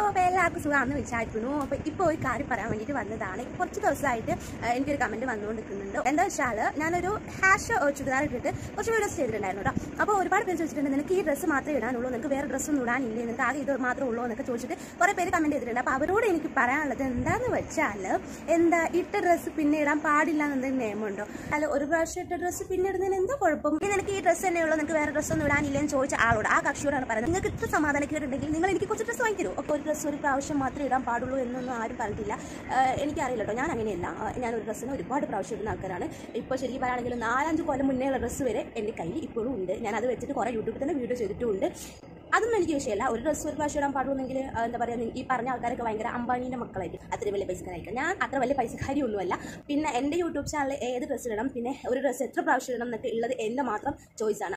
അപ്പോൾ എല്ലാവർക്കും സുഖമാണെന്ന് വിചാരിക്കുന്നു. അപ്പോൾ ഇപ്പോൾ ഒരു കാര്യം പറയാൻ വേണ്ടിയിട്ട് വന്നതാണ്. കുറച്ച് ദിവസമായിട്ട് എനിക്കൊരു കമൻറ്റ് വന്നുകൊണ്ടിരിക്കുന്നുണ്ട്. എന്താ വെച്ചാൽ ഞാനൊരു ഹാഷ് ചുരിദാർ ഇട്ടിട്ട് കുറച്ച് വീഡിയോസ് ചെയ്തിട്ടുണ്ടായിരുന്നു കേട്ടോ. അപ്പോൾ ഒരുപാട് പേര് ചോദിച്ചിട്ടുണ്ട്, നിനക്ക് ഈ ഡ്രസ്സ് മാത്രമേ ഇടാനുള്ളൂ, നിനക്ക് വേറെ ഡ്രസ്സൊന്നും ഇടാനില്ലേ, നിനക്ക് ആകെ ഇത് മാത്രമേ ഉള്ളൂ എന്നൊക്കെ ചോദിച്ചിട്ട് കുറേ പേര് കമൻറ്റ് ചെയ്തിട്ടുണ്ട്. അപ്പോൾ അവരോട് എനിക്ക് പറയാനുള്ളത് എന്താണെന്ന് വെച്ചാൽ, ഇട്ട ഡ്രസ്സ് പിന്നെ ഇടാൻ പാടില്ല എന്നൊരു നിയമമുണ്ടോ? അല്ല, ഒരു പ്രാവശ്യം ഇട്ട ഡ്രസ്സ് പിന്നെ ഇടുന്നതിന് എന്താ കുഴപ്പം? നിനക്ക് ഈ ഡ്രസ്സ് തന്നെ ഉള്ളൂ, നിനക്ക് വേറെ ഡ്രസ്സൊന്നും ഇടാനില്ലെന്ന് ചോദിച്ച ആളോട്, ആ കക്ഷിയോടാണ് പറയുന്നത്, നിങ്ങൾക്ക് ഇത്ര സമാധാനക്കേടുണ്ടെങ്കിൽ നിങ്ങൾ എനിക്ക് കുറച്ച് ഡ്രസ്സ് വാങ്ങിത്തരൂ. അപ്പോൾ ഒരു ഡ്രസ്സ് ഒരു പ്രാവശ്യം മാത്രമേ ഇടാൻ പാടുള്ളൂ എന്നൊന്നും ആരും പറഞ്ഞിട്ടില്ല. എനിക്കറിയില്ല കേട്ടോ, ഞാൻ അങ്ങനെയല്ല. ഞാനൊരു ഡ്രസ്സിന് ഒരുപാട് പ്രാവശ്യം ഇടുന്ന ആൾക്കാരാണ്. ഇപ്പോൾ ശരിക്കും പറയുകയാണെങ്കിൽ 4-5 കൊല്ലം മുന്നേയുള്ള ഡ്രസ്സ് വരെ എൻ്റെ കയ്യിൽ ഇപ്പോഴും ഉണ്ട്. ഞാനത് വെച്ചിട്ട് കുറേ യൂട്യൂബിൽ തന്നെ വീഡിയോ ചെയ്തിട്ടുമുണ്ട്. അതൊന്നും എനിക്ക് വിഷയമല്ല. ഒരു ഡ്രസ്സ് ഒരു പ്രാവശ്യം ഇടാൻ പാടുമെങ്കിൽ എന്താ പറയുക, ഈ പറഞ്ഞ ആൾക്കാരൊക്കെ ഭയങ്കര അംബാനീൻ്റെ മക്കളായിരിക്കും, അത്രയും വലിയ പൈസക്കാരായിരിക്കും. ഞാൻ അത്ര വലിയ പൈസക്കാരിയൊന്നുമല്ല. പിന്നെ എൻ്റെ യൂട്യൂബ് ചാനലിൽ ഏത് ഡ്രസ്സ് ഇടണം, പിന്നെ ഒരു ഡ്രസ്സ് എത്ര പ്രാവശ്യം ഇടണം എന്നൊക്കെ ഉള്ളത് എൻ്റെ മാത്രം ചോയ്സാണ്.